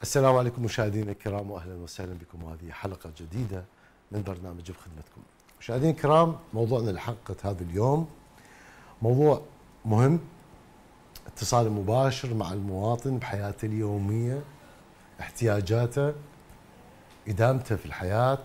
السلام عليكم مشاهدينا الكرام، واهلا وسهلا بكم. وهذه حلقه جديده من برنامج بخدمتكم. مشاهدينا الكرام، موضوعنا لحلقه هذا اليوم موضوع مهم، اتصال مباشر مع المواطن بحياته اليوميه، احتياجاته، ادامته في الحياه،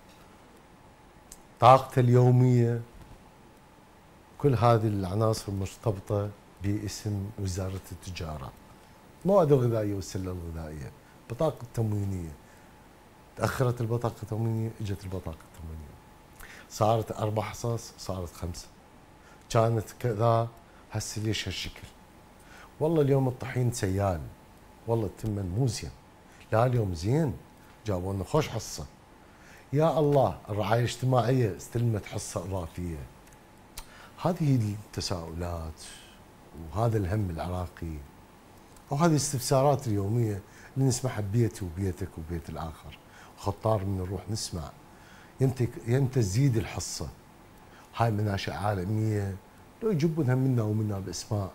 طاقته اليوميه، كل هذه العناصر مرتبطه باسم وزاره التجاره. المواد الغذائيه والسله الغذائيه، بطاقه تموينيه. تاخرت البطاقه التموينيه، اجت البطاقه التموينيه. صارت 4 حصص، صارت 5. كانت كذا، هسه ليش هالشكل؟ والله اليوم الطحين سيال، والله التمن مو زين. لا اليوم زين، جابوا لنا خوش حصه. يا الله، الرعايه الاجتماعيه استلمت حصه اضافيه. هذه التساؤلات وهذا الهم العراقي، أو هذه الاستفسارات اليومية اللي نسمعها ببيتي وبيتك وبيت الآخر، وخطار من نروح نسمع يمتى تزيد الحصة. هاي مناشئ عالمية لو يجيبونها منا ومنا بأسماء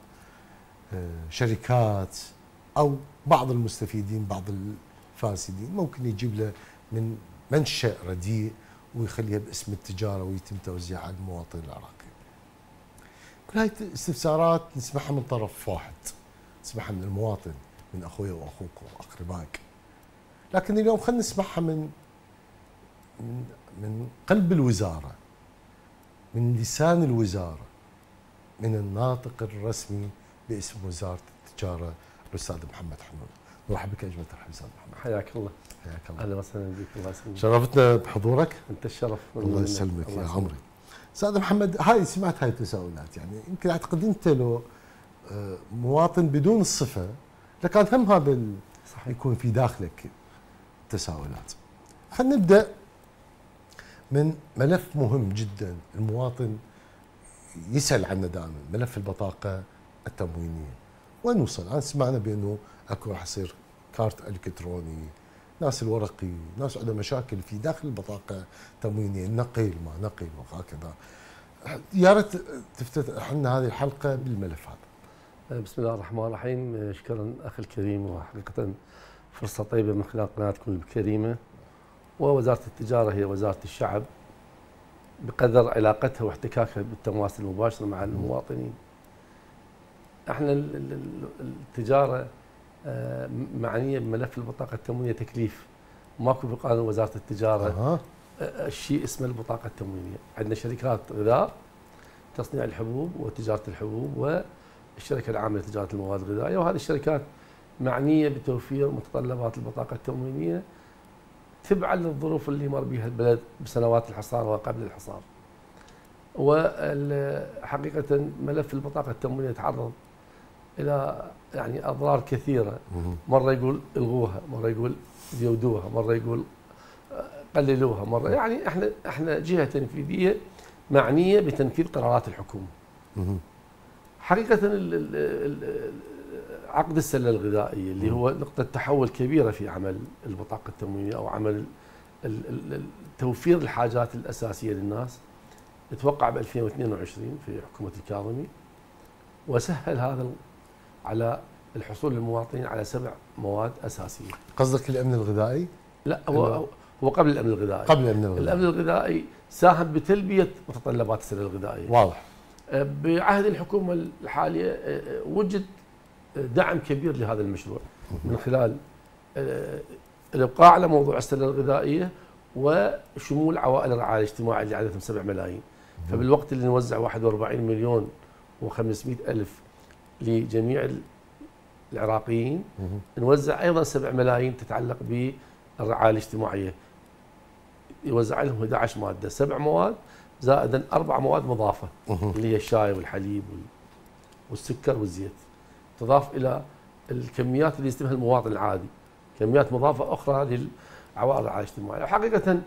شركات أو بعض المستفيدين، بعض الفاسدين، ممكن يجيب له من منشأ رديء ويخليها باسم التجارة ويتم توزيعها على المواطن العراقي. كل هاي الاستفسارات نسمعها من طرف واحد، نسمعها من المواطن، من اخويا واخوك واقربائك. لكن اليوم خلينا نسمعها من قلب الوزاره، من لسان الوزاره، من الناطق الرسمي باسم وزاره التجاره الاستاذ محمد حنون. مرحبا بك اجمل ترحيب استاذ محمد. حياك الله. حياك الله. اهلا وسهلا بك. الله يسلمك. شرفتنا بحضورك. انت الشرف. الله يسلمك يا عمري. استاذ محمد، سمعت هاي التساؤلات، يعني يمكن اعتقد انت لو مواطن بدون الصفه لكان هم هذا صحيح يكون في داخلك تساؤلات. خلينا نبدا من ملف مهم جدا المواطن يسال عنه دائما، ملف البطاقه التموينيه. وين وصل؟ انا سمعنا بانه اكو راح يصير كارت الكتروني، ناس الورقي، ناس عندها مشاكل في داخل البطاقه التموينيه، نقل ما نقل وهكذا. يا ريت تفتتح لنا هذه الحلقه بالملف هذا. بسم الله الرحمن الرحيم. شكرا اخي الكريم، وحقيقه فرصه طيبه من خلال قناتكم الكريمه. ووزاره التجاره هي وزاره الشعب بقدر علاقتها واحتكاكها بالتواصل المباشر مع المواطنين. احنا التجاره معنيه بملف البطاقه التموينيه تكليف، ماكو بقانون وزاره التجاره شيء اسمه البطاقه التموينيه. عندنا شركات غذاء، تصنيع الحبوب وتجاره الحبوب، والشركه العامه لتجاره المواد الغذائيه، وهذه الشركات معنيه بتوفير متطلبات البطاقه التموينيه تبعا للظروف اللي مر بها البلد بسنوات الحصار وقبل الحصار. وحقيقه ملف البطاقه التموينيه تعرض الى يعني اضرار كثيره، مره يقول الغوها، مره يقول زودوها، مره يقول قللوها، مره يعني احنا جهه تنفيذيه معنيه بتنفيذ قرارات الحكومه. حقيقه عقد السله الغذائيه اللي هو نقطه تحول كبيره في عمل البطاقه التموينيه او عمل توفير الحاجات الاساسيه للناس، توقع ب 2022 في حكومه الكاظمي، وسهل هذا على الحصول للمواطنين على 7 مواد اساسيه. قصدك الامن الغذائي؟ لا، هو قبل الامن الغذائي. قبل الامن الغذائي. الامن الغذائي ساهم بتلبيه متطلبات السله الغذائيه. واضح. بعهد الحكومه الحاليه وجد دعم كبير لهذا المشروع من خلال الابقاء على موضوع السله الغذائيه وشمول عوائل الرعايه الاجتماعيه اللي عددهم 7 ملايين. فبالوقت اللي نوزع 41 مليون و500 ألف لجميع العراقيين، نوزع ايضا 7 ملايين تتعلق بالرعايه الاجتماعيه. يوزع لهم 11 ماده، 7 مواد زائدا 4 مواد مضافه اللي هي الشاي والحليب والسكر والزيت، تضاف الى الكميات اللي يستلمها المواطن العادي، كميات مضافه اخرى للعوائل الرعايه الاجتماعيه. وحقيقه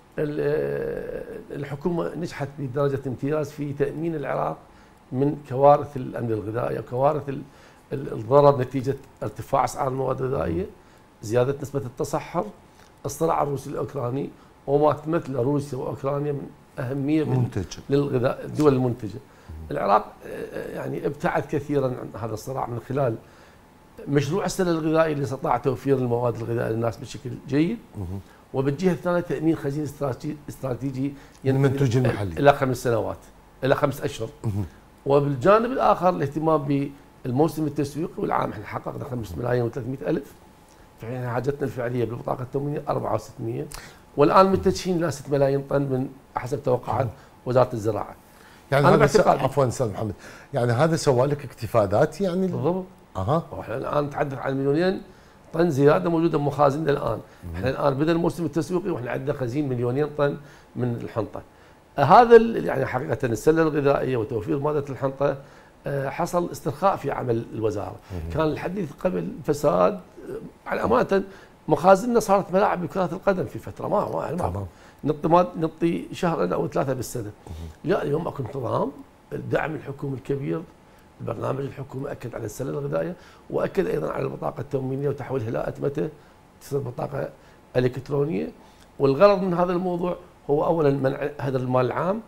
الحكومه نجحت بدرجه امتياز في تامين العراق من كوارث الامن الغذائي وكوارث الضرر نتيجه ارتفاع اسعار المواد الغذائيه، زياده نسبه التصحر، الصراع الروسي الاوكراني، وما تمثل روسيا واوكرانيا من اهميه للغذاء الدول المنتجه. العراق يعني ابتعد كثيرا عن هذا الصراع من خلال مشروع السله الغذائي اللي استطاع توفير المواد الغذائيه للناس بشكل جيد. وبالجهه الثانيه تامين خزين استراتيجي المنتوج المحلي الى 5 سنوات، الى 5 اشهر. وبالجانب الاخر الاهتمام بالموسم التسويقي، والعام احنا حققنا 5 ملايين و300 الف، في حين حاجتنا الفعليه بالبطاقه التموينيه 4,600، والان متجهين الى 6 ملايين طن من حسب توقعات وزاره الزراعه. يعني أنا هذا عفوا استاذ محمد، يعني هذا سوى لك اكتفادات يعني بالضبط. واحنا الان نتحدث عن 2 مليون طن زياده موجوده بمخازننا الان. احنا الان بدا الموسم التسويقي واحنا عندنا خزين 2 مليون طن من الحنطه. هذا يعني حقيقه السله الغذائيه وتوفير ماده الحنطه حصل استرخاء في عمل الوزاره. كان الحديث قبل فساد، على امانه مخازننا صارت ملاعب لكرة القدم في فتره ما نطي شهرين او 3 بالسنه. لا اليوم اكو انتظام، الدعم الحكومي الكبير، البرنامج الحكومي اكد على السله الغذائيه، واكد ايضا على البطاقه التموينيه وتحويلها الى اتمته تصير بطاقه الكترونيه. والغرض من هذا الموضوع هو اولا منع هدر المال العام،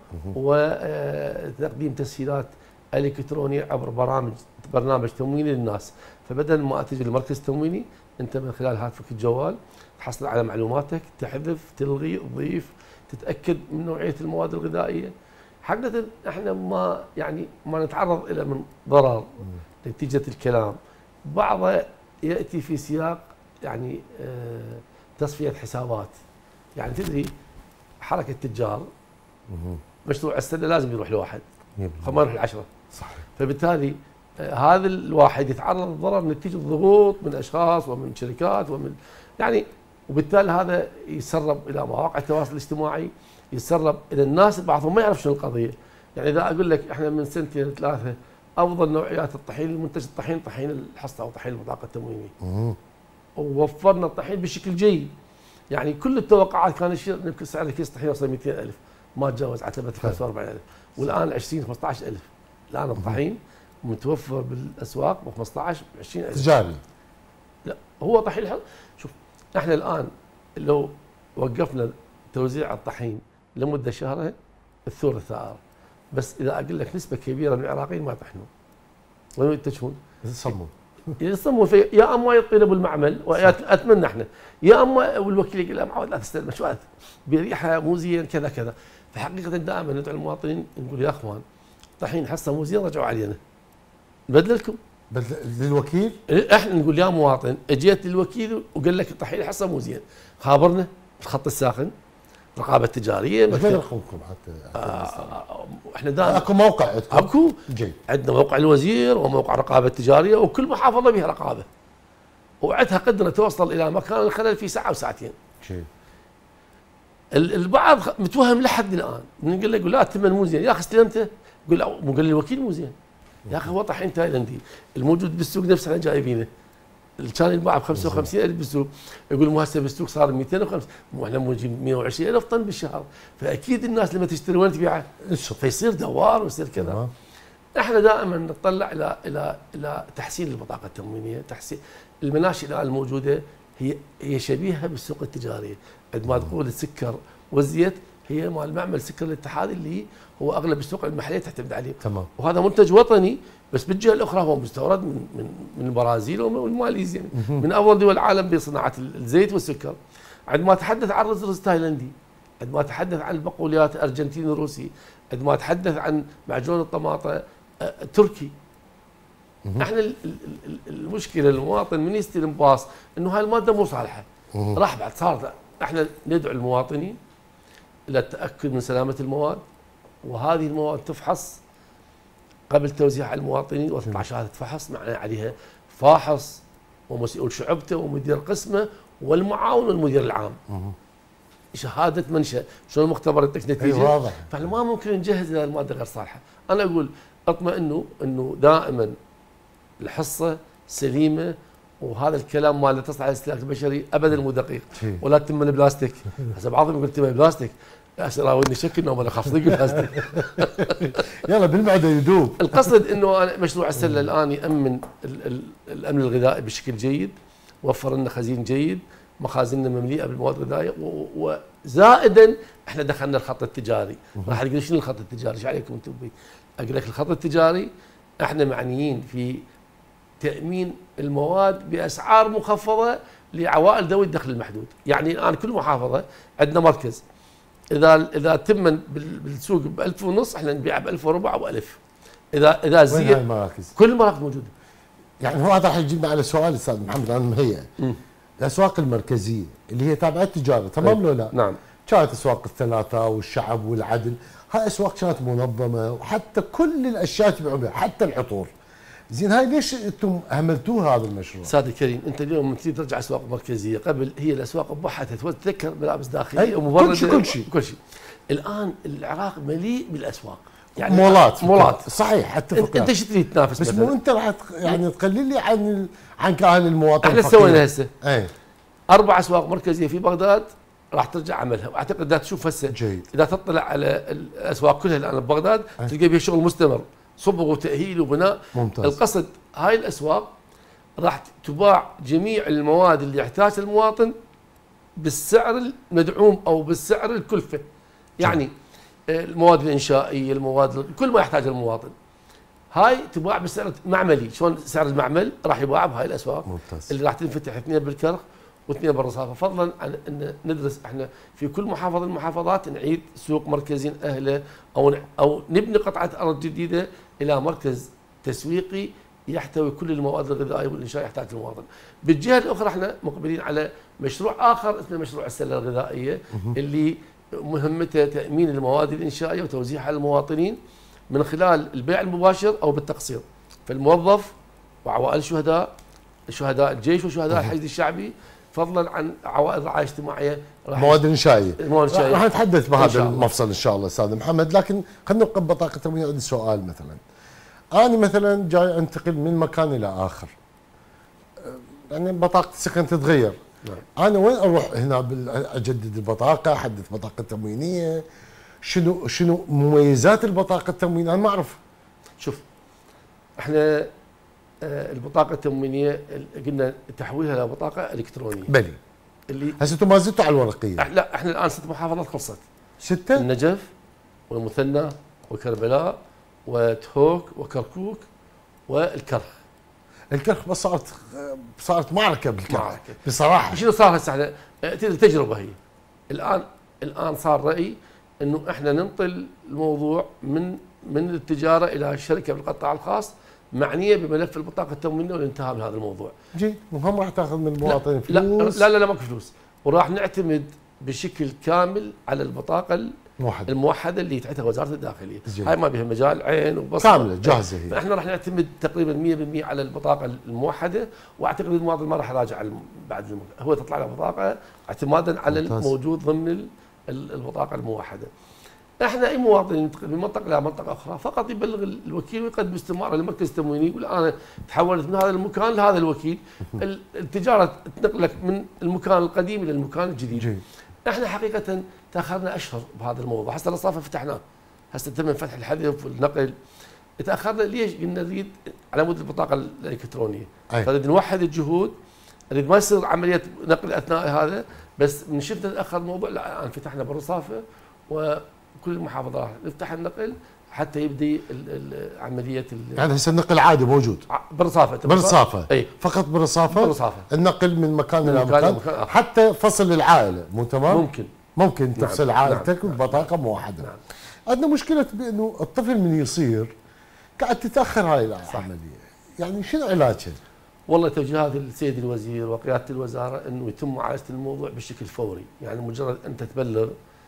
وتقديم تسهيلات الكترونيه عبر برنامج تمويني للناس. فبدل ما تجي المركز التمويني انت من خلال هاتفك الجوال تحصل على معلوماتك، تحذف، تلغي، تضيف، تتاكد من نوعيه المواد الغذائيه. حقيقه احنا ما نتعرض الى من ضرر نتيجه الكلام. بعضه ياتي في سياق يعني تصفيه حسابات. يعني تدري حركه تجار مشروع السله لازم يروح لواحد، ما يروح ل10. صحيح. فبالتالي هذا الواحد يتعرض للضرر نتيجه ضغوط من اشخاص ومن شركات ومن يعني، وبالتالي هذا يسرب الى مواقع التواصل الاجتماعي، يسرب الى الناس بعضهم ما يعرف شنو القضيه. يعني اذا اقول لك احنا من 2 3 افضل نوعيات الطحين، المنتج الطحين، طحين الحصه او طحين البطاقه التموينيه. ووفرنا الطحين بشكل جيد. يعني كل التوقعات كان سعر كيس طحين يوصل 200,000، ما تجاوز عتبه 45,000، والان 20 15,000. الان الطحين متوفر بالاسواق ب 15 20,000 تجاري. لا هو طحين شوف احنا الان لو وقفنا توزيع الطحين لمده شهرين الثور ثائر، بس اذا اقول لك نسبه كبيره من العراقيين ما يطحنون. وين يتجهون؟ يصمون يا اما يطينوا بالمعمل، واتمنى احنا، يا اما والوكيل يقول لا معود لا تستلم شو بريحه مو زين كذا كذا. فحقيقه دائما ندعو المواطنين نقول يا اخوان طحين حصه مو زين رجعوا علينا نبدل لكم. للوكيل؟ احنا نقول يا مواطن اجيت للوكيل وقال لك الطحين حصه مو زين، خابرنا الخط الساخن، رقابه تجاريه. وين رقمكم حتى؟ احنا دائما اكو موقع عندكم؟ اكو جيد. عندنا موقع الوزير وموقع رقابه تجاريه، وكل محافظه بها رقابه. وعندها قدره توصل الى مكان الخلل في ساعه وساعتين. جيد. البعض متوهم لحد الان، نقول له يقول لا الثمن مو زين، يا اخي استلمته؟ يقول لا مو قال لي الوكيل مو زين. يا اخي هو طحين تايلندي الموجود بالسوق نفسه احنا جايبينه. اللي كان ينباع ب 55,000 بالسوق، يقول مو هسه بالسوق صار 205، مو احنا نجيب 120,000 طن بالشهر، فاكيد الناس لما تشتري وين تبيعه؟ فيصير دوار ويصير كذا. احنا دائما نطلع الى تحسين البطاقه التموينيه، تحسين المناشئ الان الموجوده هي شبيهه بالسوق التجاريه، عندما تقول السكر والزيت هي مال معمل سكر الاتحاد اللي هو اغلب السوق المحليه تعتمد عليه. تمام. وهذا منتج وطني، بس بالجهه الاخرى هو مستورد من البرازيل ومن ماليزيا، من افضل دول العالم بصناعه الزيت والسكر. عندما اتحدث عن رز تايلندي، عندما اتحدث عن البقوليات ارجنتيني روسي، عندما اتحدث عن معجون الطماطه تركي. احنا المشكله المواطن من يستلم باص انه هاي الماده مو صالحه، راح بعد صارت. احنا ندعو المواطنين الى التاكد من سلامه المواد، وهذه المواد تفحص قبل توزيعها على المواطنين، وتطلع شهاده فحص معنى عليها فاحص ومسؤول شعبته ومدير قسمه والمعاون والمدير العام. شهاده منشا، شلون المختبر يعطيك نتيجه؟ واضح. فاحنا ما ممكن نجهز اذا الماده غير صالحه. انا اقول اطمئنوا انه دائما الحصه سليمه، وهذا الكلام ما لا تصلح على الاستهلاك البشري ابدا مو دقيق، ولا تتم البلاستيك. هسه بعضهم يقول تم البلاستيك، هسه راودني شكل انه انا خاف ضيق البلاستيك. يلا بالمعده يذوب. القصد انه مشروع السله الان يامن الامن الغذائي بشكل جيد، وفر لنا خزين جيد، مخازننا ممليئه بالمواد الغذائيه، وزائدا احنا دخلنا الخط التجاري. راح تقول شنو الخط التجاري؟ ايش عليكم انتم بي؟ اقول لك الخط التجاري احنا معنيين في تامين المواد باسعار مخفضه لعوائل ذوي الدخل المحدود. يعني الان كل محافظه عندنا مركز، اذا تم بالسوق ب 1500 احنا نبيعه ب 1400 او 1000. اذا زيد. وين هاي المراكز؟ كل المراكز موجوده. يعني هو هذا راح يجيبنا على سؤال استاذ محمد، انا مهيئ. الاسواق المركزيه اللي هي تابعه التجاره، تمام لو لا؟ نعم. كانت اسواق الثلاثه والشعب والعدل، هاي اسواق كانت منظمه وحتى كل الاشياء تبيعون بها حتى العطور. زين هاي ليش انتم اهملتوه هذا المشروع؟ سيدي الكريم، انت اليوم لما تيجي ترجع اسواق مركزيه، قبل هي الاسواق بوحدها تتذكر ملابس داخليه ومبرده كل شيء. الان العراق مليء بالاسواق، يعني مولات صحيح. اتفق. انت ايش تريد تنافس؟ بس مو انت راح يعني تقلل لي عن كاهل المواطن. احنا سوينا هسه اي 4 اسواق مركزيه في بغداد راح ترجع عملها، واعتقد اذا تشوف هسه جيد. اذا تطلع على الاسواق كلها الان ببغداد تلقى فيها شغل مستمر، صبغ وتاهيل وبناء. ممتاز. القصد هاي الاسواق راح تباع جميع المواد اللي يحتاجها المواطن بالسعر المدعوم او بالسعر الكلفه. يعني المواد الانشائيه، المواد كل ما يحتاجها المواطن، هاي تباع بسعر معملي. شلون سعر المعمل راح يباع بهاي الاسواق. ممتاز. اللي راح تنفتح 2 بالكرخ و2 بالرصافه، فضلا عن ان ندرس احنا في كل محافظه من المحافظات نعيد سوق مركزي اهله او نبني قطعه ارض جديده الى مركز تسويقي يحتوي كل المواد الغذائيه والانشاء يحتاج المواطن. بالجهه الاخرى احنا مقبلين على مشروع اخر اسمه مشروع السله الغذائيه اللي مهمته تامين المواد الانشائيه وتوزيعها على المواطنين من خلال البيع المباشر او بالتقسيط. فالموظف وعوائل شهداء الجيش وشهداء الحشد الشعبي، فضلا عن عوائل رعايه اجتماعيه مواد انشائيه. راح نتحدث بهذا المفصل ان شاء الله استاذ محمد، لكن خلينا نبقى ببطاقه التموين. عندي سؤال مثلا، انا مثلا جاي انتقل من مكان الى اخر، يعني بطاقه السكن تتغير. نعم. انا وين اروح هنا اجدد البطاقه، احدث بطاقه تموينيه؟ شنو مميزات البطاقه التموينيه؟ انا ما اعرف. شوف احنا البطاقه التموينيه قلنا تحويلها الى بطاقه الكترونيه. بلي. اللي هسه انتم ما زلتوا على الورقيه؟ لا احنا الان 6 محافظات خلصت. 6؟ النجف والمثنى وكربلاء وتهوك وكركوك والكرخ. الكرخ بس صارت معركه بالكرخ بصراحه. شنو صار هسه؟ احنا تجربه هي. الان صار رايي انه احنا ننقل الموضوع من التجاره الى شركه بالقطاع الخاص معنيه بملف البطاقه التموينيه والانتهاء من هذا الموضوع. جيد. وهم راح تاخذ من المواطن فلوس؟ لا ماكو فلوس، وراح نعتمد بشكل كامل على البطاقه الموحده اللي تحتها وزاره الداخليه. جيد. هاي ما بها مجال عين وبصمه كامله جاهزه هي. فاحنا راح نعتمد تقريبا 100% على البطاقه الموحده، واعتقد المواطن ما راح يراجع بعد هو تطلع له بطاقه اعتمادا على الموجود ضمن البطاقه الموحده. احنا اي مواطن ينتقل من منطقه الى منطقه اخرى فقط يبلغ الوكيل ويقدم استماره للمركز التمويني يقول انا تحولت من هذا المكان لهذا الوكيل. التجاره تنقلك من المكان القديم الى المكان الجديد. جيد. احنا حقيقه تاخرنا اشهر بهذا الموضوع، هسه الرصافه فتحناه، هسه تم فتح الحذف والنقل. تاخرنا ليش؟ قلنا نريد على مود البطاقه الالكترونيه، فنريد نوحد الجهود، نريد ما يصير عمليه نقل اثناء هذا، بس من شفنا تاخر الموضوع لا الان فتحنا بالرصافه وكل المحافظات نفتح النقل حتى يبدي عمليه يعني هسه النقل عادي موجود بالرصافه اي فقط بالرصافه النقل من مكان الى مكان حتى فصل العائله. مو تمام؟ ممكن تفصل عائلتك ببطاقه موحده. نعم. عندنا مشكله بانه الطفل من يصير قاعد تتاخر هاي العمليه، يعني شنو علاجها؟ والله توجيهات السيد الوزير وقياده الوزاره انه يتم معالجه الموضوع بشكل فوري، يعني مجرد انت تبلغ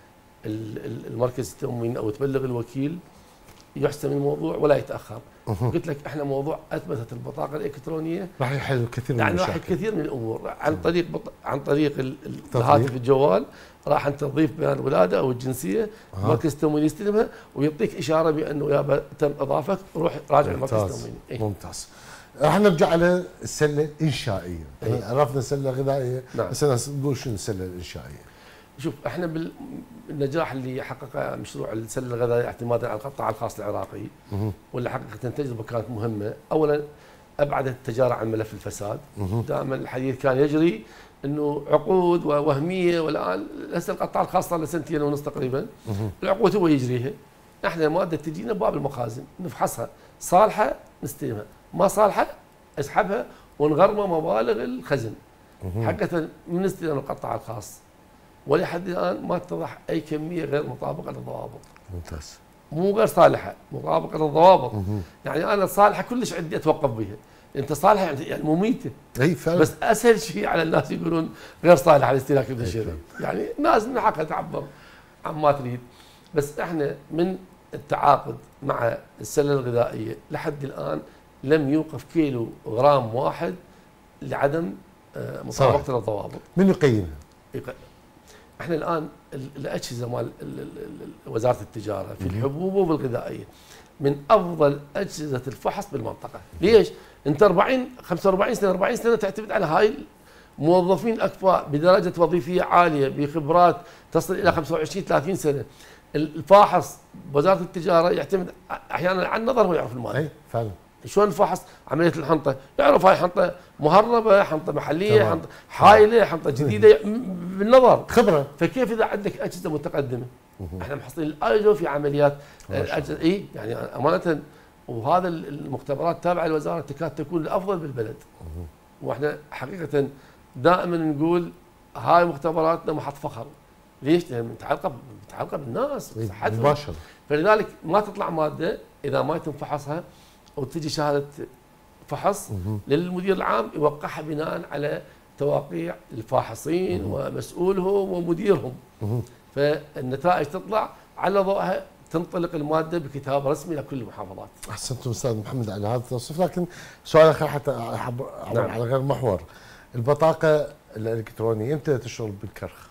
المركز التموين او تبلغ الوكيل يحسم الموضوع ولا يتاخر. قلت لك احنا موضوع اثبتت البطاقه الالكترونيه راح يحل كثير من المشاكل، يعني راح كثير من الامور عن طريق الهاتف الجوال، راح انت تضيف بيان الولاده او الجنسيه، المركز التمويني يستلمها ويعطيك اشاره بانه يابا تم اضافك، روح راجع المركز التمويني. ممتاز. راح نرجع على السله الانشائيه. عرفنا السله الغذائيه. نعم. بس نقول شنو السله الانشائيه؟ شوف احنا بالنجاح اللي حققه مشروع السله الغذائيه اعتمادا على القطاع الخاص العراقي واللي حققت تجربه كانت مهمه، اولا ابعدت التجاره عن ملف الفساد. دائما الحديث كان يجري انه عقود ووهميه، والان هسه القطاع الخاص صار له 2 ونص تقريبا. العقود هو يجريها، احنا المواد تجينا باب المخازن نفحصها، صالحه نستلمها، ما صالحه اسحبها ونغرمه مبالغ الخزن حقة من استلام القطاع الخاص. ولحد الان ما اتضح اي كميه غير مطابقه للضوابط. ممتاز. مو غير صالحه، مطابقه للضوابط. يعني انا صالحه كلش عندي اتوقف بها. انت صالحه يعني مميته. اي فعلا. بس اسهل شيء على الناس يقولون غير صالحه للاستهلاك البشري. يعني الناس من حقها تعبر عن ما تريد. بس احنا من التعاقد مع السله الغذائيه لحد الان لم يوقف كيلو غرام واحد لعدم مطابقه للضوابط. من يقيمها؟ احنا الان الاجهزه مال وزاره التجاره في الحبوب والغذائيه من افضل اجهزه الفحص بالمنطقه. ليش؟ انت 45 سنه 40 سنه تعتمد على هاي موظفين اكفاء بدرجه وظيفيه عاليه بخبرات تصل الى 25 30 سنه. الفاحص بوزاره التجاره يعتمد احيانا على النظر، هو يعرف الماده. اي فعلا. شلون الفحص عمليه الحنطه؟ يعرف هاي حنطه مهربه، حنطه محليه، تمام. حنطه حايله، حنطه جديده بالنظر. خبره. فكيف اذا عندك اجهزه متقدمه؟ احنا محصلين الايزو في عمليات الاجهزه. اي يعني امانه، وهذا المختبرات تابعه للوزاره تكاد تكون الافضل بالبلد. واحنا حقيقه دائما نقول هاي مختبراتنا محط فخر. ليش؟ لان متعلقه بالناس مباشره. فلذلك ما تطلع ماده اذا ما يتم فحصها وتجي شهاده فحص للمدير العام يوقعها بناء على تواقيع الفاحصين ومسؤولهم ومديرهم. فالنتائج تطلع على ضوءها تنطلق الماده بكتاب رسمي لكل المحافظات. احسنتم استاذ محمد على هذا التوصيف. لكن سؤال اخر حتى نعم. على غير محور، البطاقه الالكترونيه امتى تشتغل بالكرخ؟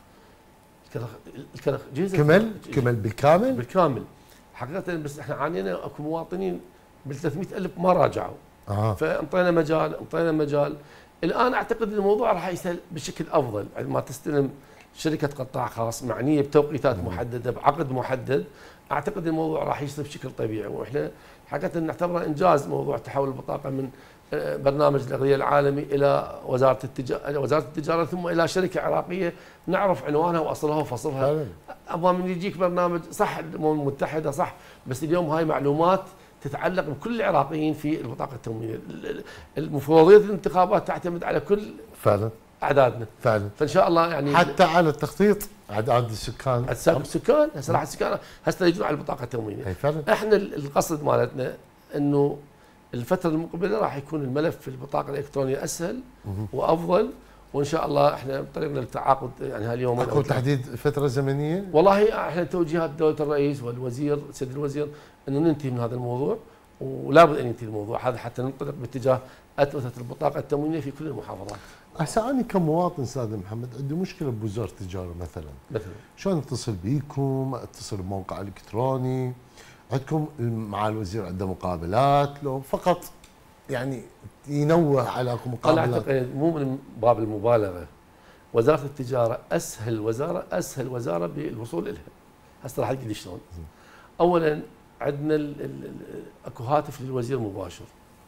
الكرخ جهزت كمل بالكامل؟ بالكامل حقيقه. بس احنا عانينا اكو مواطنين بال 300,000 ما راجعوا. فانطينا مجال. الان اعتقد الموضوع راح يسهل بشكل افضل عندما تستلم شركه قطاع خاص معنيه بتوقيتات محدده بعقد محدد. اعتقد الموضوع راح يصير بشكل طبيعي. واحنا حقيقه نعتبره انجاز موضوع تحول البطاقه من برنامج الاغذيه العالمي الى وزاره التجاره ثم الى شركه عراقيه نعرف عنوانها واصلها وفصلها. اما من يجيك برنامج صح الامم المتحده صح، بس اليوم هاي معلومات تتعلق بكل العراقيين في البطاقه التموينيه. المفوضيه الانتخابات تعتمد على كل فعلا اعدادنا فعلا. فان شاء الله يعني حتى على التخطيط اعداد السكان. السكان هسه راح السكان هسه يجون على البطاقه التموينيه. احنا القصد مالتنا انه الفتره المقبله راح يكون الملف في البطاقه الالكترونيه اسهل وافضل. وان شاء الله احنا بطريقنا للتعاقد يعني هاليومين اكو تحديد فتره زمنيه؟ والله احنا توجيهات دوله الرئيس والوزير سيد الوزير انه ننتهي من هذا الموضوع، ولا بد ان ينتهي الموضوع هذا حتى ننطلق باتجاه اتمته البطاقه التموينيه في كل المحافظات. هسه انا كمواطن استاذ محمد عندي مشكله بوزاره التجاره مثلا شلون اتصل بيكم؟ اتصل بموقع الكتروني؟ عندكم مع الوزير عنده مقابلات؟ لو فقط يعني ينوه على مقابلات. انا اعتقد مو من باب المبالغه، وزاره التجاره اسهل وزاره بالوصول لها. هسه راح اقول لك شلون. اولا عندنا اكو هاتف للوزير مباشر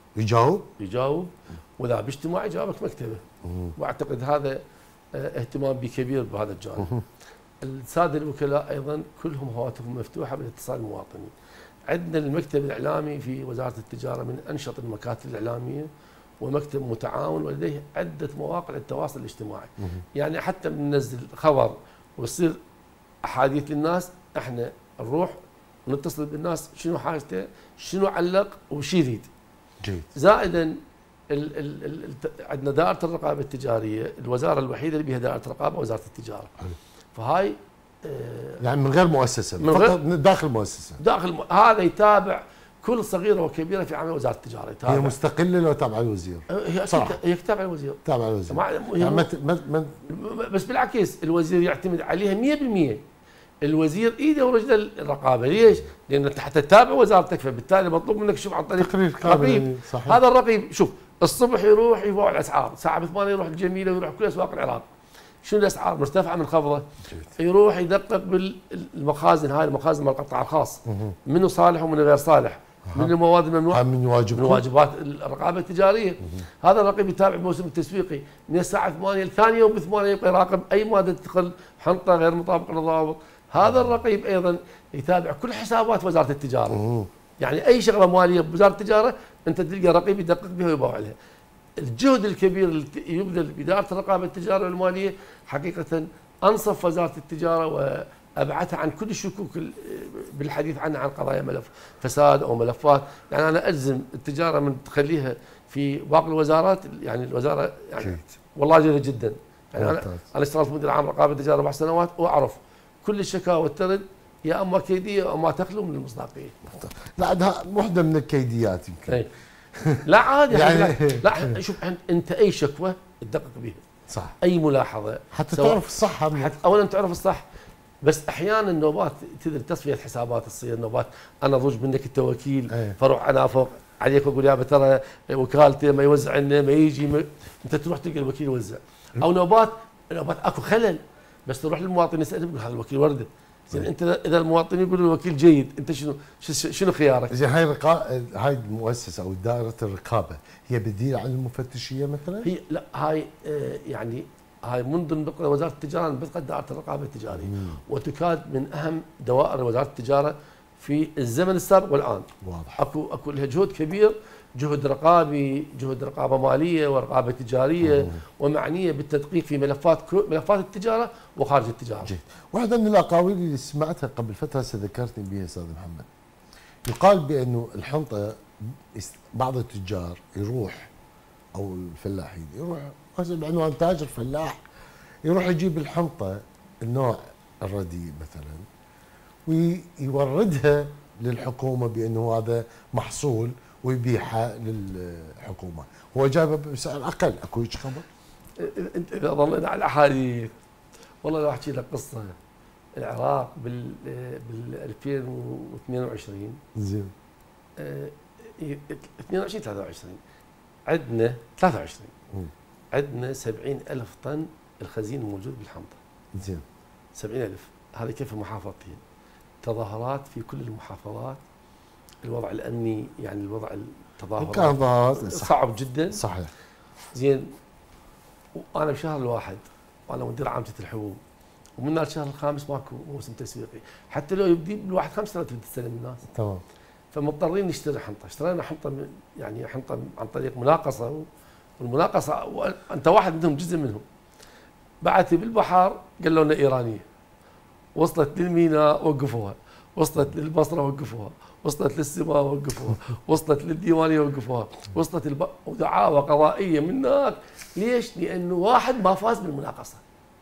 يجاوب واذا باجتماع يجاوبك مكتبه. واعتقد هذا اهتمام بكبير بهذا الجانب. الساده الوكلاء ايضا كلهم هواتفهم مفتوحه بالاتصال بالمواطنين. عندنا المكتب الاعلامي في وزاره التجاره من انشط المكاتب الاعلاميه ومكتب متعاون ولديه عده مواقع للتواصل الاجتماعي. يعني حتى بننزل خبر ويصير احاديث للناس احنا نروح ونتصل بالناس شنو حاجته، شنو علق وش يريد. جيد. زائدا عندنا دائره الرقابه التجاريه، الوزاره الوحيده اللي بها دائره رقابه وزاره التجاره. فهاي يعني من غير مؤسسه، فقط داخل مؤسسه. هذا يتابع كل صغيره وكبيره في عمل وزاره التجاره. يتابع. هي مستقله لو تابعه الوزير؟ هي تابعه الوزير. تابعه الوزير. يعني بس بالعكس الوزير يعتمد عليها 100%. الوزير ايده ورجله الرقابه. ليش؟ لان انت حتى تتابع وزارتك، فبالتالي مطلوب منك تشوف عن طريق رقيب. هذا الرقيب شوف الصبح يروح يبيع الاسعار، الساعه 8 يروح الجميله ويروح كل اسواق العراق. شنو الاسعار مرتفعه منخفضه؟ يروح يدقق بالمخازن، هاي المخازن مال القطاع الخاص منو صالح ومنو غير صالح، من المواد الممنوعه، من واجبات الرقابه التجاريه. هذا الرقيب يتابع الموسم التسويقي من الساعه 8 لثاني يوم ب8 يبقى يراقب اي ماده تدخل حنطه غير مطابقه للضوابط. هذا الرقيب ايضا يتابع كل حسابات وزاره التجاره. يعني اي شغله ماليه بوزاره التجاره انت تلقى رقيب يدقق بها ويباوع عليها. الجهد الكبير اللي يبذل بإدارة الرقابة التجارية والمالية حقيقة أنصف وزارة التجارة وأبعدها عن كل الشكوك بالحديث عنها، عن قضايا ملف فساد أو ملفات. يعني أنا أجزم التجارة من تخليها في باقي الوزارات، يعني الوزارة يعني والله جيدة جدا. يعني أنا اشتغلت مدير عام رقابة التجارة 4 سنوات وأعرف كل الشكاوى ترد يا اما كيديه او ما تخلو من المصداقيه. لا عندها وحده من الكيديات يمكن. أي. لا عادي يعني لا شوف انت اي شكوى تدقق بها. صح. اي ملاحظه حتى تعرف الصح، حتى اولا تعرف الصح. بس احيانا النوبات تدري تصفيه حسابات تصير نوبات، انا ضوج منك انت وكيل فاروح انا فوق عليك واقول يا ترى وكالته ما يوزع لنا ما يجي انت تروح تلقى الوكيل يوزع. او نوبات اكو خلل بس تروح للمواطن يساله يقول هذا الوكيل ورده. زين انت اذا المواطن يقول الوكيل جيد انت شنو خيارك؟ زين هاي المؤسسه او دائره الرقابه هي بديله عن المفتشيه مثلا؟ هي لا هاي يعني هاي من ضمن وزاره التجاره نبثقت دائره الرقابه التجاريه وتكاد من اهم دوائر وزاره التجاره في الزمن السابق والان. واضح. اكو لها جهد كبير، جهد رقابي، جهد رقابه ماليه ورقابه تجاريه ومعنيه بالتدقيق في ملفات التجاره وخارج التجاره. جيد. واحده من الاقاويل اللي سمعتها قبل فتره ذكرتني بها استاذ محمد، يقال بانه الحنطه بعض التجار يروح او الفلاحين يروح بعنوان تاجر فلاح يروح يجيب الحنطه النوع الرديء مثلا ويوردها للحكومه بانه هذا محصول ويبيعها للحكومه، هو جايبه بسعر اقل. اكو هيك خبر؟ اذا ظلينا على الاحاديث والله لو احكي لك قصه. العراق بال 2022 زين 22 23 عندنا 23 عندنا 70,000 طن الخزين الموجود بالحنطه. زين 70,000 هذه كيف محافظتين، تظاهرات في كل المحافظات، الوضع الامني يعني الوضع التظاهرات كان ظاهرات صعب جدا. صحيح. زين وانا بشهر الواحد وانا مدير عام الحبوب ومن الشهر الخامس ماكو موسم تسويقي، حتى لو يبدي بالواحد 5 ترى تبي تستلم الناس. تمام. فمضطرين نشتري حنطه، اشترينا حنطه يعني حنطه عن طريق مناقصه، والمناقصه وانت واحد منهم جزء منهم. بعثي بالبحر قالوا لنا ايرانيه، وصلت للميناء وقفوها، وصلت للبصره وقفوها، وصلت للسماء وقفوها، وصلت للديوانيه وقفوها، وصلت ودعاوى قضائيه من هناك. ليش؟ لانه واحد ما فاز بالمناقصه.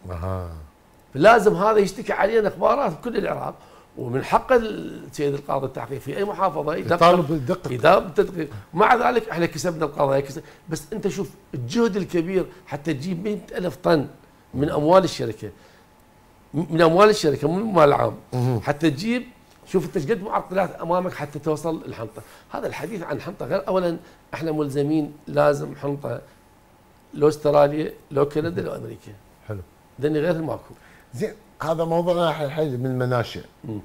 لازم هذا يشتكي علينا اخبارات بكل العراق، ومن حق السيد القاضي التحقيق في اي محافظه يطالب بالتدقيق. مع ذلك احنا كسبنا القضايا بس انت شوف الجهد الكبير حتى تجيب 100,000 طن من اموال الشركه، من اموال الشركه مو من المال العام، حتى تجيب. شوف انت قد معطلات امامك حتى توصل الحنطه. هذا الحديث عن حنطه غير. اولا احنا ملزمين لازم حنطه لو استراليا لو كندا لو امريكا. حلو. دني غير ماكو. زين هذا موضوعنا الحين من المناشئ.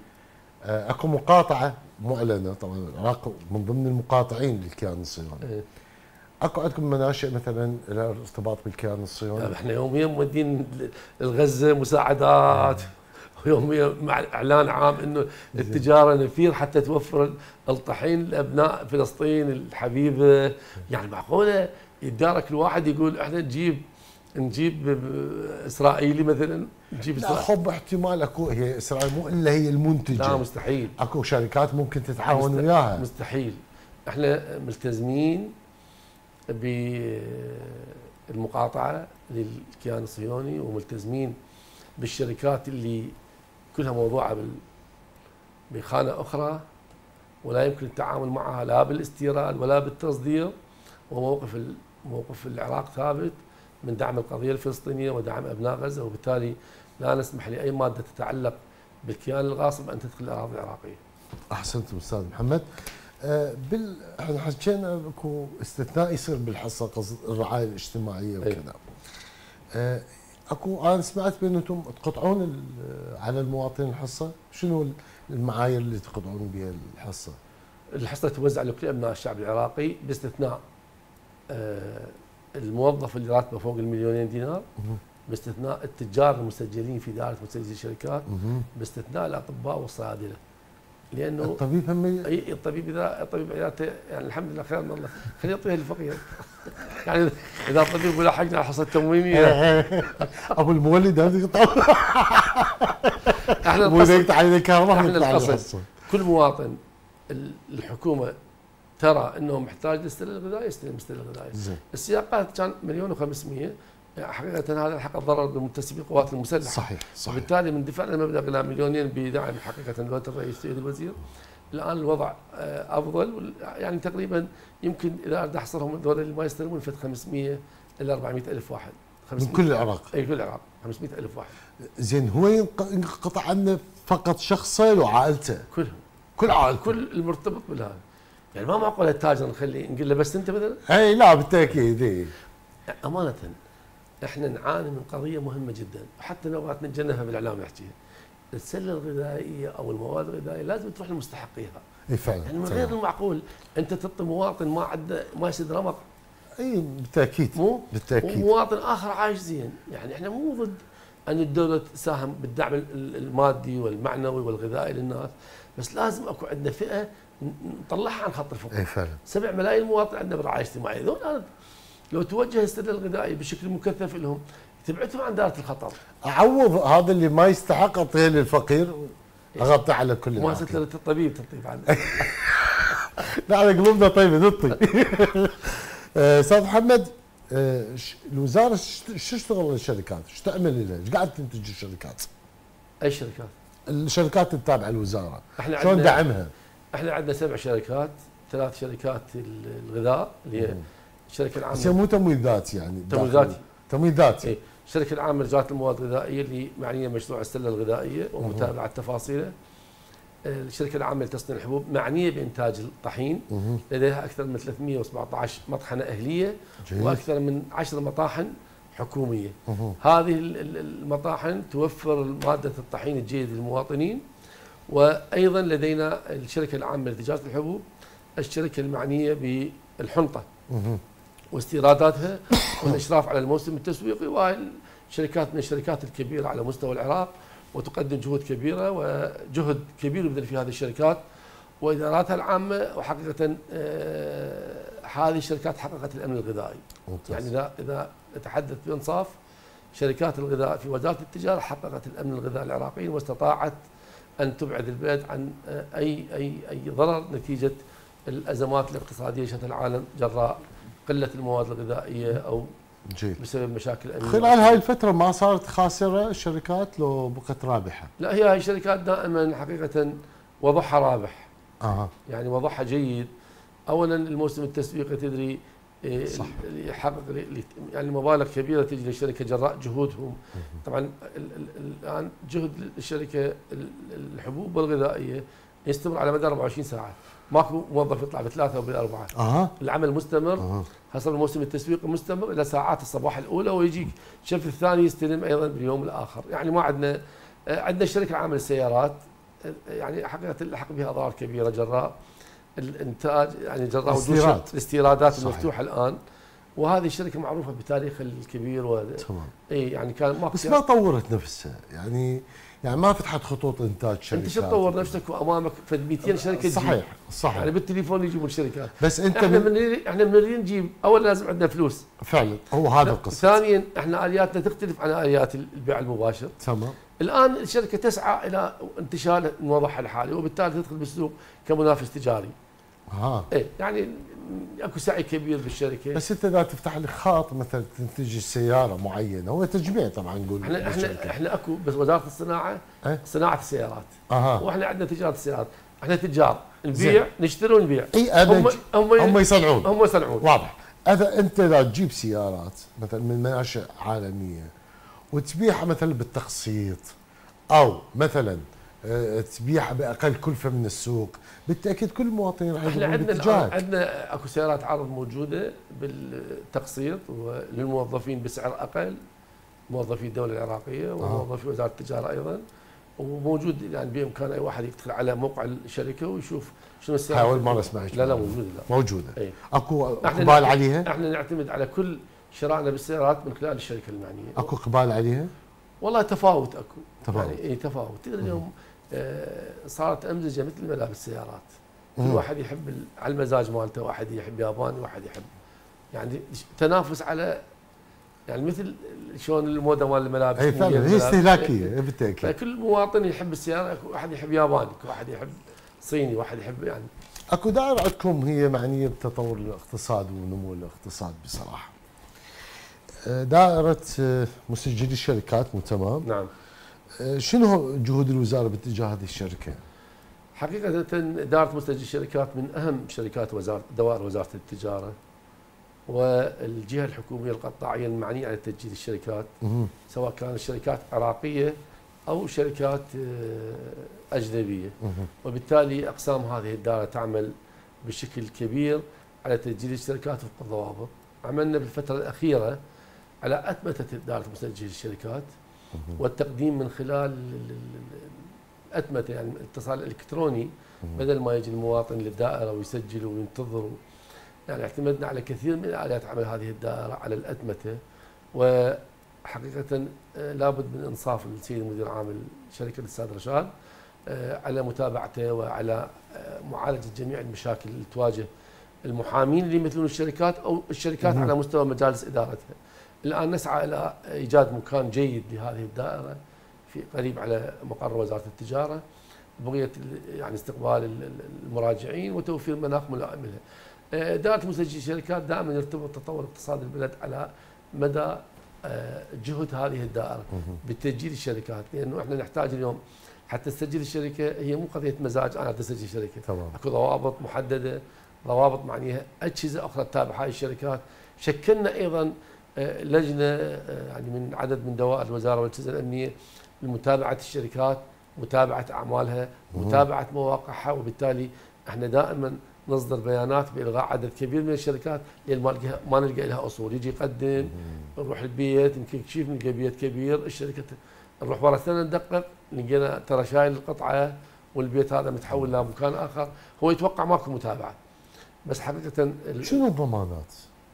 اكو مقاطعه معلنه طبعا العراق من ضمن المقاطعين للكيان الصهيوني. اكو عندكم مناشئ مثلا لها ارتباط بالكيان الصهيوني؟ احنا يوميا مودين لغزه مساعدات ويوميا مع اعلان عام انه التجاره نفير حتى توفر الطحين لابناء فلسطين الحبيبه. يعني معقوله يتدارك الواحد يقول احنا نجيب اسرائيلي مثلا، نجيب لا خب احتمال اكو هي اسرائيل مو الا هي المنتجه. لا مستحيل. اكو شركات ممكن تتعاون وياها. مستحيل. احنا ملتزمين بالمقاطعه للكيان الصهيوني وملتزمين بالشركات اللي كلها موضوعه بخانه اخرى ولا يمكن التعامل معها لا بالاستيراد ولا بالتصدير. وموقف العراق ثابت من دعم القضيه الفلسطينيه ودعم ابناء غزه، وبالتالي لا نسمح لاي ماده تتعلق بالكيان الغاصب ان تدخل الاراضي العراقيه. احسنتم استاذ محمد. احنا حكينا اكو استثناء يصير بالحصه قصد الرعايه الاجتماعيه وكذا. اكو انا سمعت بان انتم تقطعون على المواطنين الحصه، شنو المعايير اللي تقطعون بها الحصه؟ الحصه توزع لكل ابناء الشعب العراقي باستثناء الموظف اللي راتبه فوق ال2,000,000 دينار، باستثناء التجار المسجلين في دائره مسجلي الشركات، باستثناء الاطباء والصيادله. لانه الطبيب هم الطبيب عيادته يعني الحمد لله خير من الله، خليه يعطيها للفقير. يعني اذا الطبيب ولا حقنا على الحصه التموينيه ابو المولد هذه قطعه. احنا مو يقطع علينا الكهرباء احنا نطلع على القصد الحصه. كل مواطن الحكومه ترى انه محتاج للسله الغذائيه يستلم السله الغذائيه. السياقات كان 1,500,000 حقيقه هذا الحق الضرر بمنتسبي القوات المسلحه. صحيح. وبالتالي من دفعنا مبلغ الى 2,000,000 بدعم حقيقه دوله الرئيس سيد الوزير. الان الوضع افضل، يعني تقريبا يمكن اذا اريد احصرهم الدول اللي ما يستلمون فد 500 الى 400,000 واحد. من كل العراق. اي كل العراق 500,000 واحد. زين هو ينقطع عنه فقط شخصين وعائلته؟ كلهم. كل عائلته. كل المرتبط بالهذا. يعني ما معقول التاجر نخليه نقول له بس انت مثلا؟ اي لا بالتاكيد. اي امانه احنا نعاني من قضيه مهمه جدا، وحتى نوعات نتجنبها بالاعلام نحكيها. السله الغذائيه او المواد الغذائيه لازم تروح لمستحقيها. اي فعلا. يعني من غير المعقول انت تعطي مواطن ما عنده ما يسد رمق. اي بالتاكيد. مو بالتاكيد. ومواطن اخر عايش زين، يعني احنا مو ضد ان الدوله تساهم بالدعم المادي والمعنوي والغذائي للناس، بس لازم اكو عندنا فئه نطلعها عن خط الفقر. اي فعلا. 7 ملايين مواطن عندنا برعايه اجتماعيه، ذول لو توجه السله الغذائيه بشكل مكثف لهم تبعدهم عن دائره الخطر. اعوض هذا اللي ما يستحق اعطيه للفقير، اغطي على كل ما ستلة الطبيب تطيب عنه. لا على قلوبنا طيبه نطي. استاذ محمد، الوزاره شو تشتغل للشركات؟ شو تعمل لها؟ ايش قاعد تنتج الشركات؟ اي شركات؟ الشركات التابعه للوزاره احنا شلون دعمها؟ احنا عندنا 7 شركات، 3 شركات الغذاء اللي هي الشركه العامه. بس مو تمويل ذاتي يعني؟ تمويل ذاتي. تمويل ذاتي. اي الشركه العامه لتجاره المواد الغذائيه اللي معنيه بمشروع السله الغذائيه ومتابعه تفاصيله. الشركه العامه لتصنيع الحبوب معنيه بانتاج الطحين، لديها اكثر من 317 مطحنه اهليه واكثر من 10 مطاحن حكوميه. هذه المطاحن توفر ماده الطحين الجيد للمواطنين. وايضا لدينا الشركه العامه لتجاره الحبوب، الشركه المعنيه بالحنطه واستيراداتها والاشراف على الموسم التسويقي، وهي شركات من الشركات الكبيره على مستوى العراق، وتقدم جهود كبيره وجهد كبير يبذل في هذه الشركات واداراتها العامه. وحقيقه هذه الشركات حققت الامن الغذائي. يعني اذا نتحدث بانصاف، شركات الغذاء في وزاره التجاره حققت الامن الغذائي العراقي واستطاعت ان تبعد البلد عن اي ضرر نتيجه الازمات الاقتصاديه شتى العالم جراء قله المواد الغذائيه او بسبب مشاكل امنيه. خلال هاي الفتره ما صارت خاسره الشركات لو بقت رابحه؟ لا، هي هاي الشركات دائما حقيقه وضعها رابح. يعني وضعها جيد. اولا الموسم التسويقي تدري صح. يحقق يعني مبالغ كبيره تجي للشركه جراء جهودهم. طبعا الان جهد الشركه الحبوب والغذائيه يستمر على مدار 24 ساعه، ماكو موظف يطلع ب3 وب4. العمل مستمر. حسب الموسم التسويقي مستمر الى ساعات الصباح الاولى، ويجيك الشرف الثاني يستلم ايضا باليوم الاخر. يعني ما عندنا الشركه العامه للسيارات يعني حقيقه تلحق بها اضرار كبيره جراء الانتاج، يعني جراء وجود الاستيرادات المفتوحه الان. وهذه الشركه معروفه بتاريخها الكبير تمام. اي يعني كان ماكو، بس ما طورت نفسها يعني ما فتحت خطوط انتاج شركات. انت شو تطور نفسك وامامك فد 200 شركه؟ صحيح. يعني بالتليفون يجيبون الشركات. بس انت احنا من نجيب، اولا لازم عندنا فلوس فعلا، هو هذا القصه. ثانيا احنا الياتنا تختلف عن اليات البيع المباشر. تمام. الان الشركه تسعى الى انتشال وضعها الحالي، وبالتالي تدخل بالسوق كمنافس تجاري. ايه يعني اكو سعي كبير بالشركه. بس انت اذا تفتح لك خاط مثلا تنتج سياره معينه، هو تجميع طبعا نقول. احنا اكو بس وزاره الصناعه صناعه السيارات. واحنا عندنا تجاره السيارات. احنا تجار نبيع نشتري ونبيع. هم يصنعون. واضح. اذا تجيب سيارات مثلا من مناشئ عالميه وتبيعها مثلا بالتقسيط او مثلا تبيعها باقل كلفه من السوق، بالتاكيد كل المواطنين عندنا اكو سيارات عرض موجوده بالتقسيط وللموظفين بسعر اقل، موظفي الدوله العراقيه وموظفي وزاره التجاره ايضا. وموجود يعني بامكان اي واحد يدخل على موقع الشركه ويشوف شنو السيارات. اول مره اسمع. لا موجوده. أي. اكو اقبال عليها؟ احنا نعتمد على كل شرائنا بالسيارات من خلال الشركه المعنيه. اكو اقبال عليها؟ والله تفاوت اكو. يعني تفاوت. تدري اليوم صارت امزجه مثل ملابس السيارات. كل واحد يحب على المزاج مالته، واحد يحب ياباني، واحد يحب يعني تنافس على يعني مثل شلون الموضه مال الملابس. اي فعلا هي استهلاكيه بالتاكيد. فكل مواطن يحب السياره، واحد يحب ياباني، واحد يحب صيني، واحد يحب يعني. اكو دائره عندكم هي معنيه بتطور الاقتصاد ونمو الاقتصاد بصراحه. دائره مسجلي الشركات مو تمام؟ نعم. شنو جهود الوزاره باتجاه هذه الشركه؟ حقيقه دائره مسجلي الشركات من اهم شركات دوائر وزاره التجاره، والجهه الحكوميه القطاعيه المعنيه على تسجيل الشركات، سواء كانت شركات عراقيه او شركات اجنبيه. وبالتالي اقسام هذه الدائره تعمل بشكل كبير على تسجيل الشركات وفق الضوابط. عملنا بالفتره الاخيره على اتمته دائره مسجل الشركات والتقديم من خلال الاتمته، يعني الاتصال الالكتروني، بدل ما يجي المواطن للدائره ويسجل وينتظر. يعني اعتمدنا على كثير من آليات عمل هذه الدائرة على الأتمتة. وحقيقة لابد من إنصاف السيد المدير العام الشركة الأستاذ رشاد على متابعته وعلى معالجة جميع المشاكل اللي تواجه المحامين اللي يمثلون الشركات أو الشركات على مستوى مجالس إدارتها. الآن نسعى إلى إيجاد مكان جيد لهذه الدائرة في قريب على مقر وزارة التجارة، بغية يعني استقبال المراجعين وتوفير مناخ ملائم لها. دائرة مسجلي الشركات دائما يرتبط تطور اقتصاد البلد على مدى جهد هذه الدائرة بتسجيل الشركات، لأنه احنا نحتاج اليوم حتى تسجيل الشركة هي مو قضية مزاج أنا تسجيل شركة، تمام. اكو ضوابط محددة، ضوابط معنيها أجهزة أخرى تتابع هاي الشركات. شكلنا أيضا لجنة يعني من عدد من دوائر الوزارة والأجهزة الأمنية لمتابعة الشركات، متابعة أعمالها، متابعة مواقعها. وبالتالي احنا دائما نصدر بيانات بإلغاء عدد كبير من الشركات لأن ما نلقى لها أصول. يجي يقدم، نروح البيت يمكن كشيف نلقى بيت كبير، الشركة نروح ورا سنة ندقق لقينا ترى شايل القطعة والبيت هذا متحول لمكان آخر. هو يتوقع ماكو متابعة، بس حقيقة شنو الضمانات؟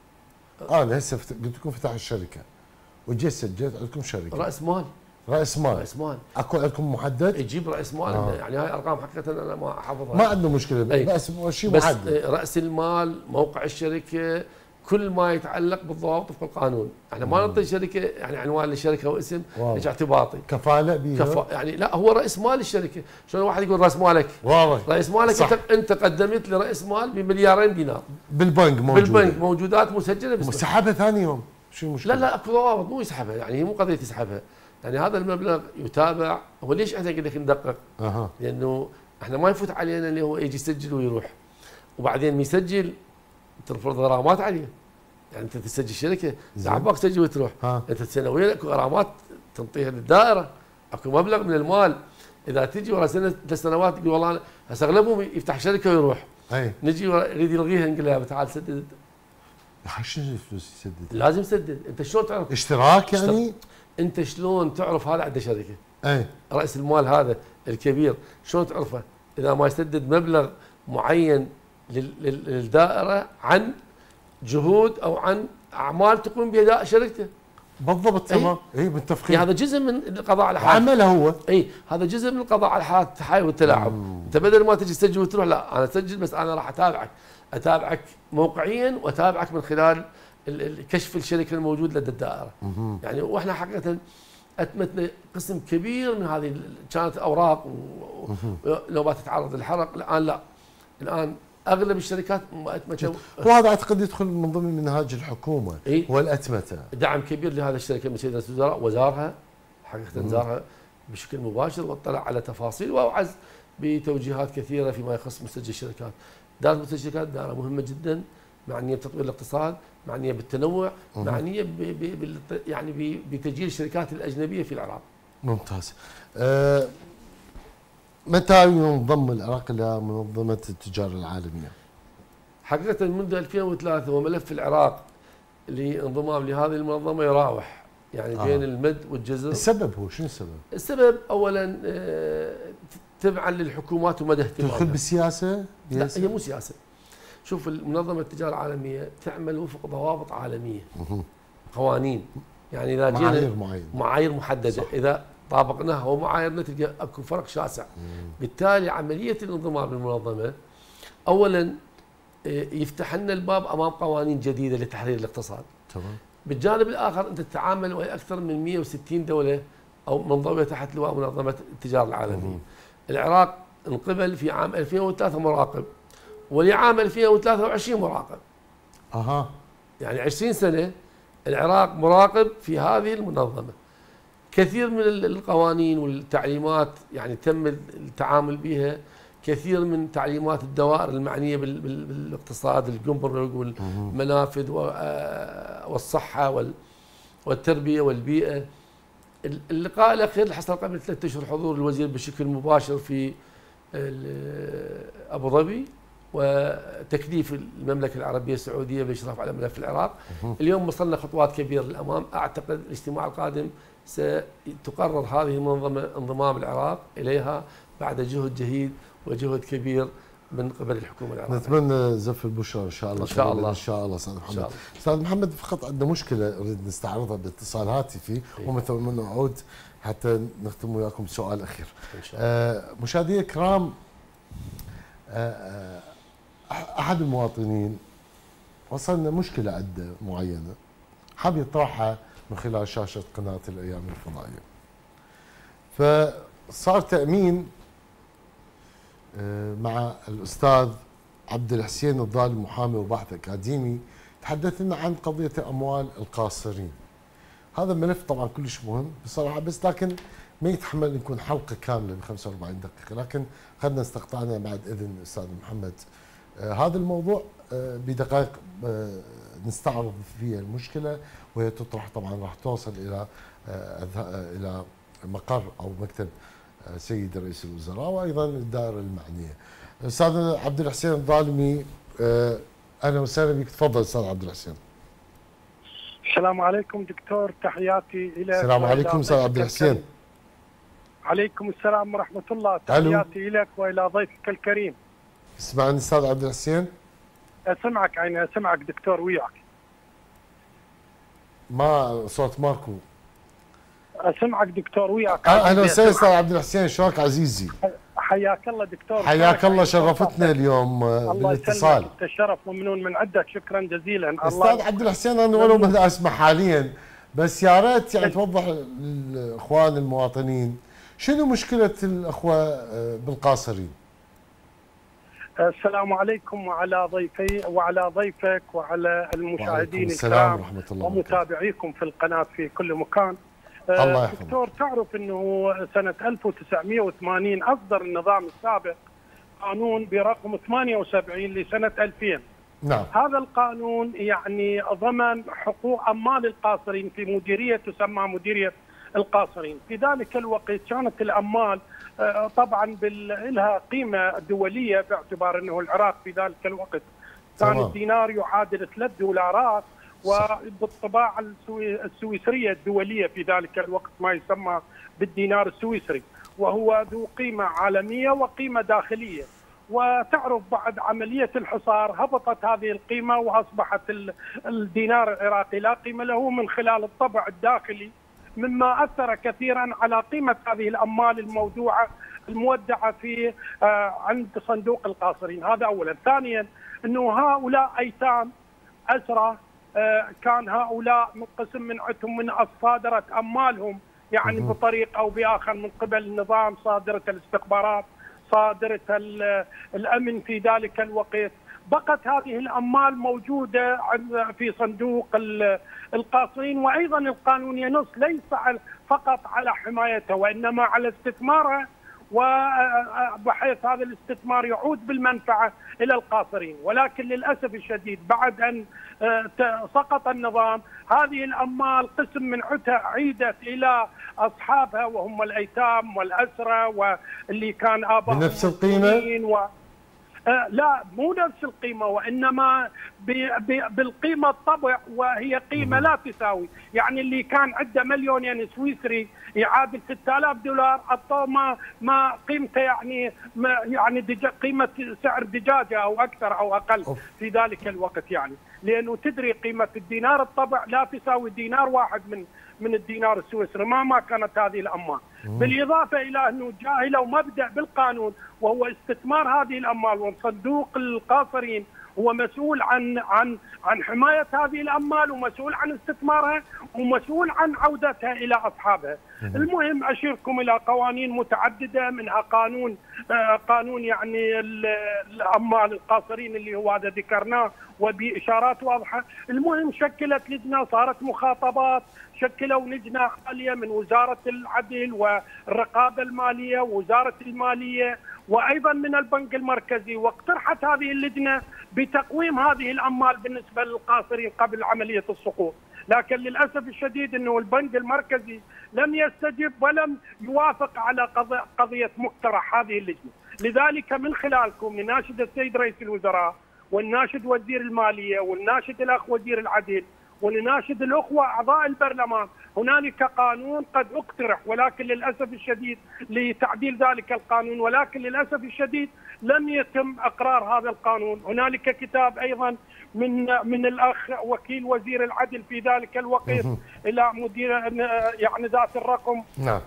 أنا هسه قلت لكم فتح الشركة وجيت سجلت عندكم شركة. رأس مال. رأس مال. رأس مال. اكو عندكم محدد؟ يجيب رأس مال. يعني هاي ارقام حقيقة انا ما احافظها. ما عندنا مشكلة بس شيء محدد. بس رأس المال، موقع الشركة، كل ما يتعلق بالضوابط وفق القانون. احنا ما نعطي شركة يعني عنوان للشركة واسم ليش اعتباطي. كفالة بيها. يعني لا، هو رأس مال الشركة. شلون واحد يقول رأس مالك؟ واضح. رأس مالك صح. انت قدمت لي رأس مال ب2 دينار بالبنك موجودة. بالبنك موجودات مسجلة باسمك. وسحبها ثاني يوم شو المشكلة؟ لا اكو ضوابط مو يسحبها، يعني هي مو قضية يسحبها. يعني هذا المبلغ يتابع. هو ليش احنا قلنا ندقق؟ لانه احنا ما يفوت علينا اللي هو يجي يسجل ويروح، وبعدين يسجل تفرض غرامات عليه. يعني انت تسجل شركه عباك تسجل وتروح، انت سنويا اكو غرامات تنطيها للدائره، اكو مبلغ من المال. اذا تجي ورا سنه 3 سنوات تقول والله هسه اغلبهم يفتح شركه ويروح، نجي يريد يلغيها نقول له تعال سدد. شنو الفلوس يسدد؟ لازم يسدد. انت شلون تعرف؟ اشتراك يعني؟ انت شلون تعرف هذا عنده شركه؟ اي راس المال هذا الكبير شلون تعرفه؟ اذا ما يسدد مبلغ معين للدائره عن جهود او عن اعمال تقوم بها شركته. بالضبط تمام. اي متفقين. هذا جزء من القضاء على حالات. عمله هو. اي هذا جزء من القضاء على حالات التحايل والتلاعب. انت بدل ما تجي تسجل وتروح، لا انا اسجل بس انا راح اتابعك موقعيا واتابعك من خلال كشف الشركه الموجود لدى الدائره. يعني واحنا حقيقه اتمتنا قسم كبير من هذه كانت اوراق ونوبات تتعرض للحرق. الان لا، الان اغلب الشركات اتمته. وهذا اعتقد يدخل من ضمن منهاج الحكومه. إيه؟ والاتمته دعم كبير لهذه الشركه من سيد رئيس الوزراء وزارها، حقيقه زارها بشكل مباشر واطلع على تفاصيل واوعز بتوجيهات كثيره فيما يخص مسجل الشركات. دائره مسجل الشركات دائره مهمه جدا، معنيه بتطوير الاقتصاد، معنيه بالتنوع، معنيه يعني بتسجيل الشركات الاجنبيه في العراق. ممتاز. متى ينضم العراق الى منظمه التجاره العالميه؟ حقيقه منذ 2003 وملف العراق لانضمام لهذه المنظمه يراوح يعني بين المد والجزر. السبب هو شنو السبب؟ السبب اولا تبعا للحكومات ومدى اهتمامها. تدخل بالسياسه؟ لا هي مو سياسه. شوف منظمه التجاره العالميه تعمل وفق ضوابط عالميه، قوانين. يعني اذا جينا معايير محدده صح. اذا طابقناها ومعاييرنا تلقى اكو فرق شاسع. بالتالي عمليه الانضمام للمنظمه اولا يفتح لنا الباب امام قوانين جديده لتحرير الاقتصاد. تمام. بالجانب الاخر انت تتعامل ويا اكثر من 160 دوله او منضويه تحت لواء منظمه التجاره العالميه. العراق انقبل في عام 2003 مراقب، ولعام 2023 مراقب. يعني 20 سنه العراق مراقب في هذه المنظمه. كثير من القوانين والتعليمات يعني تم التعامل بها، كثير من تعليمات الدوائر المعنيه بالاقتصاد، الجمرك والمنافذ والصحه والتربيه والبيئه. اللقاء الاخير اللي حصل قبل 3 اشهر حضور الوزير بشكل مباشر في ابو ظبي، وتكليف المملكه العربيه السعوديه بالاشراف على ملف العراق. اليوم وصلنا خطوات كبيره للامام. اعتقد الاجتماع القادم ستقرر هذه المنظمه انضمام العراق اليها بعد جهد جهيد وجهد كبير من قبل الحكومه العراقيه. نتمنى زف البشرى ان شاء الله. ان شاء الله. ان شاء الله استاذ محمد. استاذ محمد، فقط عندنا مشكله نريد نستعرضها باتصال هاتفي ومثل ما نعود حتى نختم وياكم بسؤال اخير. ان شاء الله. مشاهدينا الكرام، احد المواطنين وصلنا مشكله عنده معينه حاب يطرحها من خلال شاشه قناه الايام الفضائيه. فصار تامين مع الاستاذ عبد الحسين الضالي، محامي وباحث اكاديمي، تحدث لنا عن قضيه اموال القاصرين. هذا الملف طبعا كلش مهم بصراحه، بس لكن ما يتحمل يكون حلقه كامله ب 45 دقيقه، لكن خلنا استقطعنا بعد اذن الاستاذ محمد هذا الموضوع بدقائق نستعرض فيها المشكله، وهي تطرح طبعا راح توصل الى مقر او مكتب سيد رئيس الوزراء وايضا الدائره المعنيه. استاذ عبد الحسين الظالمي، اهلا وسهلا بك، تفضل استاذ عبد الحسين. السلام عليكم دكتور، تحياتي الى. السلام عليكم استاذ عبد الحسين. عليكم السلام ورحمه الله، تحياتي لك والى ضيفك الكريم. اسمعني استاذ عبد الحسين. اسمعك عيني، اسمعك دكتور وياك. ما صوت ماكو. اسمعك دكتور وياك. اهلا وسهلا استاذ عبد الحسين، شلونك عزيزي؟ حياك الله دكتور. حياك الله، شرفتنا اليوم بالاتصال. الله يسلمك، شرف ومنون من عندك، شكرا جزيلا. استاذ عبد الحسين، انا ولو ما اسمع حاليا، بس يا ريت يعني توضح للاخوان المواطنين شنو مشكله الاخوه بالقاصرين؟ السلام عليكم وعلى ضيفي وعلى ضيفك وعلى المشاهدين الكرام ومتابعيكم في القناه في كل مكان. الله يحفظك. دكتور، تعرف انه سنه 1980 اصدر النظام السابق قانون برقم 78 لسنه 2000. نعم. هذا القانون يعني ضمن حقوق عمال القاصرين في مديريه تسمى مديريه القاصرين. في ذلك الوقت كانت العمال طبعا لها قيمه دوليه، باعتبار انه العراق في ذلك الوقت كان الدينار يعادل $3، وبالطباعه السويسريه الدوليه في ذلك الوقت ما يسمى بالدينار السويسري، وهو ذو قيمه عالميه وقيمه داخليه. وتعرف بعد عمليه الحصار هبطت هذه القيمه واصبحت الدينار العراقي لا قيمه له من خلال الطبع الداخلي، مما اثر كثيرا على قيمه هذه الاموال المودعه في عند صندوق القاصرين. هذا اولا. ثانيا، انه هؤلاء ايتام اسرى، كان هؤلاء من قسم من عندهم من صادرت اموالهم يعني بطريقه او باخر من قبل النظام، صادره الاستخبارات، صادره الامن في ذلك الوقت. بقت هذه الاموال موجوده في صندوق القاصرين، وايضا القانون ينص ليس فقط على حمايتها وانما على استثمارها، وبحيث هذا الاستثمار يعود بالمنفعه الى القاصرين. ولكن للاسف الشديد بعد ان سقط النظام، هذه الاموال قسم من عيدت الى اصحابها وهم الايتام والاسرى واللي كان ابائهم بنفس القيمه. لا، مو نفس القيمة، وإنما بالقيمة الطبع، وهي قيمة لا تساوي. يعني اللي كان عنده مليون ين سويسري يعادل $6000 أعطوه ما قيمته يعني قيمة سعر دجاجة أو أكثر أو أقل في ذلك الوقت، يعني لأنه تدري قيمة الدينار الطبع لا تساوي دينار واحد من الدينار السويسري ما كانت هذه الأموال. بالإضافة إلى أنه جاهلوا مبدأ بالقانون وهو استثمار هذه الأموال، وصندوق القاصرين هو مسؤول عن حمايه هذه الاموال، ومسؤول عن استثمارها، ومسؤول عن عودتها الى اصحابها. المهم اشيركم الى قوانين متعدده، منها قانون يعني الاموال القاصرين اللي هو هذا ذكرناه وباشارات واضحه. المهم شكلت لجنه، صارت مخاطبات، شكلوا لجنه عاليه من وزاره العدل والرقابه الماليه ووزاره الماليه وايضا من البنك المركزي، واقترحت هذه اللجنه بتقويم هذه الاموال بالنسبه للقاصرين قبل عمليه السقوط. لكن للاسف الشديد انه البنك المركزي لم يستجب ولم يوافق على قضيه مقترح هذه اللجنه. لذلك من خلالكم نناشد السيد رئيس الوزراء ونناشد وزير الماليه ونناشد الاخ وزير العدل ونناشد الاخوه اعضاء البرلمان. هنالك قانون قد اقترح ولكن للاسف الشديد لتعديل ذلك القانون، ولكن للاسف الشديد لم يتم اقرار هذا القانون. هنالك كتاب ايضا من الاخ وكيل وزير العدل في ذلك الوقت الى مدير يعني ذات الرقم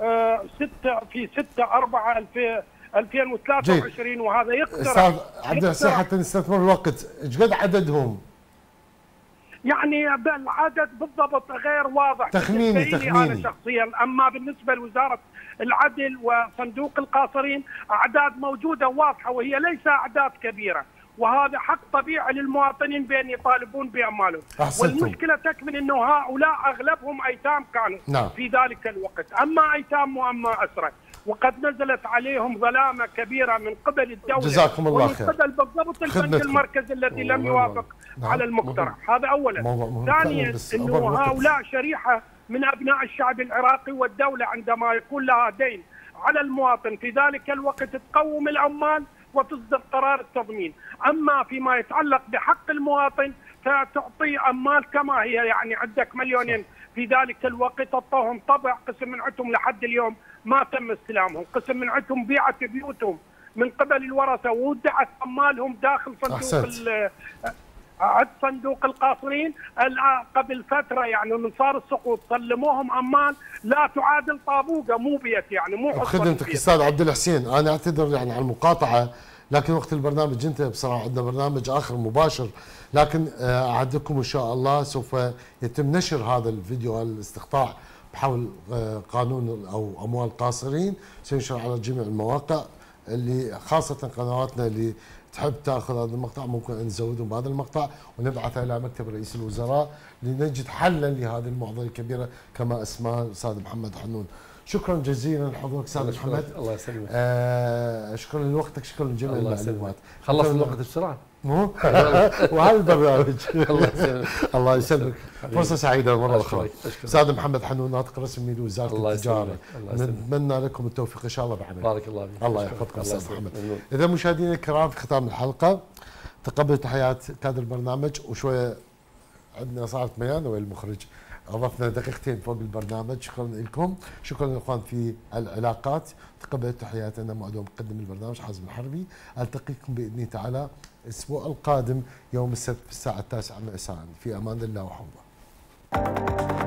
6/4/2023 وهذا يقترح. استاذ عبد الحسين حتى نستثمر الوقت، ايش قد عددهم؟ يعني العدد بالضبط غير واضح تخميني انا شخصيا، اما بالنسبه لوزاره العدل وصندوق القاصرين اعداد موجوده واضحه وهي ليس اعداد كبيره، وهذا حق طبيعي للمواطنين بان يطالبون باموالهم. والمشكله تكمن انه هؤلاء اغلبهم ايتام كانوا في ذلك الوقت، اما ايتام واما اسرى، وقد نزلت عليهم ظلامه كبيره من قبل الدوله جزاكم الله خير، ومن قبل بالضبط البنك المركزي الذي لم يوافق على المقترح. هذا اولا. ثانيا انه هؤلاء شريحه من ابناء الشعب العراقي، والدوله عندما يكون لها دين على المواطن في ذلك الوقت تقوم العمال وتصدر قرار التضمين. اما فيما يتعلق بحق المواطن فتعطي اموال كما هي، يعني عندك مليونين في ذلك الوقت اعطوهم طبع، قسم من عندهم لحد اليوم ما تم استلامهم، قسم من عندهم بيعت بيوتهم من قبل الورثه وودعت اموالهم داخل صندوق القاصرين. قبل فتره يعني من صار السقوط سلموهم اموال لا تعادل طابوقه، مو بيت يعني مو خدمتك استاذ عبد الحسين. انا اعتذر يعني على المقاطعه، لكن وقت البرنامج انتهى بصراحه، عندنا برنامج اخر مباشر، لكن اعدكم ان شاء الله سوف يتم نشر هذا الفيديو الاستقطاع بحول قانون او اموال قاصرين، سينشر على جميع المواقع اللي خاصه قنواتنا اللي تحب تاخذ هذا المقطع ممكن ان نزودهم بهذا المقطع ونبعثه الى مكتب رئيس الوزراء لنجد حلا لهذه المعضله الكبيره كما اسماه الاستاذ محمد حنون. شكرا جزيلا لحضورك استاذ محمد. الله يسلمك. شكرا لوقتك، شكرا لجميع المعلومات. خلص الوقت بسرعه. مو وهذا البرنامج. الله يسلمك. الله يسلمك. فرصه سعيده مره اخرى. استاذ محمد حنون ناطق رسمي لوزاره التجاره، نتمنى لكم التوفيق ان شاء الله بعمل. بارك الله فيك. الله يحفظكم استاذ محمد. اذا مشاهدينا الكرام في ختام الحلقه تقبلوا تحيات كادر البرنامج، وشويه عندنا صارت ميانه ويا المخرج اضفنا دقيقتين فوق البرنامج. شكرا لكم، شكرا للاخوان في العلاقات. تقبلوا تحياتنا معدوم مقدم البرنامج حازم الحربي. التقيكم باذن الله تعالى الاسبوع القادم يوم السبت في الساعه 9 مساء. في امان الله وحفظه.